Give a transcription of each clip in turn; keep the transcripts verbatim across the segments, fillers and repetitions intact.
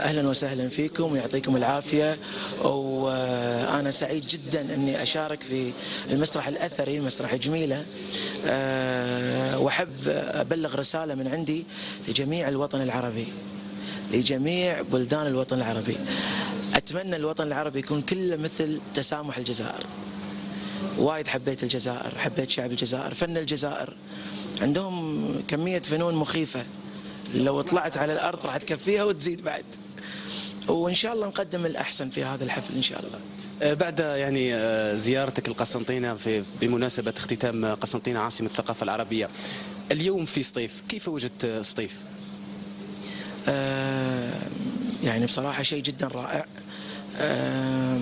أهلا وسهلا فيكم ويعطيكم العافية. وأنا سعيد جدا أني أشارك في المسرح الأثري مسرح جميلة، وأحب أبلغ رسالة من عندي لجميع الوطن العربي، لجميع بلدان الوطن العربي. أتمنى الوطن العربي يكون كله مثل تسامح الجزائر. وايد حبيت الجزائر، حبيت شعب الجزائر، فن الجزائر عندهم كمية فنون مخيفة، لو طلعت على الأرض راح تكفيها وتزيد بعد. وإن شاء الله نقدم الأحسن في هذا الحفل إن شاء الله. بعد يعني زيارتك القسنطينة في بمناسبة اختتام قسنطينة عاصمة الثقافة العربية، اليوم في سطيف، كيف وجدت سطيف؟ آه يعني بصراحة شيء جدا رائع. آه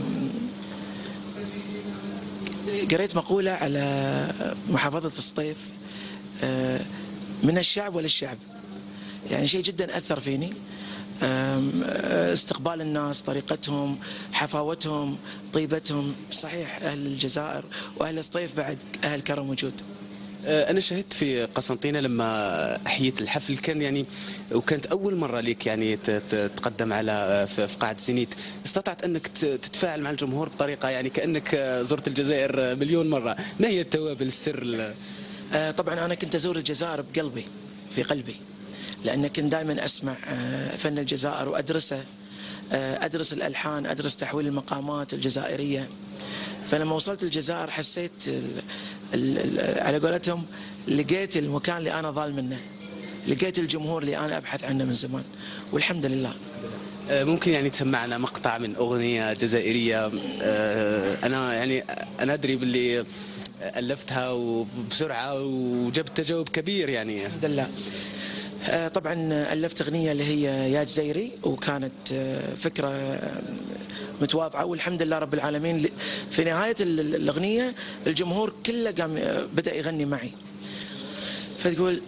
قريت مقولة على محافظة سطيف، آه من الشعب وللشعب، يعني شيء جدا أثر فيني. استقبال الناس، طريقتهم، حفاوتهم، طيبتهم. صحيح أهل الجزائر وأهل سطيف بعد أهل كرم وجود. أنا شهدت في قسنطينة لما أحييت الحفل، كان يعني وكانت أول مرة لك يعني تتقدم على في قاعة زينيت، استطعت أنك تتفاعل مع الجمهور بطريقة يعني كأنك زرت الجزائر مليون مرة. ما هي التوابل السر؟ طبعا أنا كنت أزور الجزائر بقلبي، في قلبي، لأن كنت دائما أسمع فن الجزائر وأدرسه، أدرس الألحان، أدرس تحويل المقامات الجزائرية. فلما وصلت الجزائر حسيت على قولتهم لقيت المكان اللي أنا ضال منه، لقيت الجمهور اللي أنا أبحث عنه من زمان، والحمد لله. ممكن يعني تسمعنا مقطع من أغنية جزائرية؟ أنا يعني أنا أدري باللي ألفتها وبسرعة وجبت تجاوب كبير يعني. الحمد لله. طبعا ألفت أغنية اللي هي يا جزيري، وكانت فكرة متواضعة، والحمد لله رب العالمين. في نهاية الأغنية الجمهور كله قام بدأ يغني معي، فتقول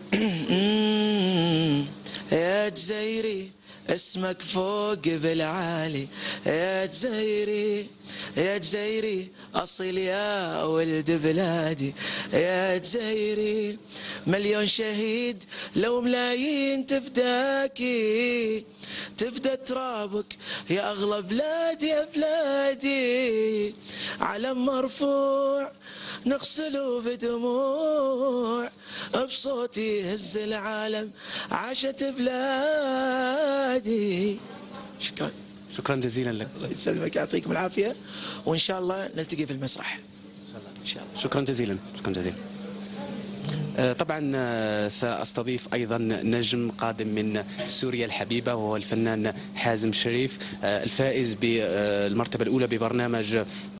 يا جزيري اسمك فوق بالعالي، يا جزيري يا جزيري أصيل يا ولد بلادي، يا جزيري مليون شهيد لو ملايين تفداكي، تفدى ترابك يا أغلى بلادي يا بلادي، علم مرفوع نغسله بدموع، بصوتي يهز العالم عاشت بلادي. شكرا. شكرا جزيلا لك. الله يسلمك، يعطيكم العافية، وإن شاء الله نلتقي في المسرح إن شاء الله. شكرا جزيلا. شكرا جزيلا. طبعا سأستضيف أيضا نجم قادم من سوريا الحبيبة، وهو الفنان حازم شريف، الفائز بالمرتبة الأولى ببرنامج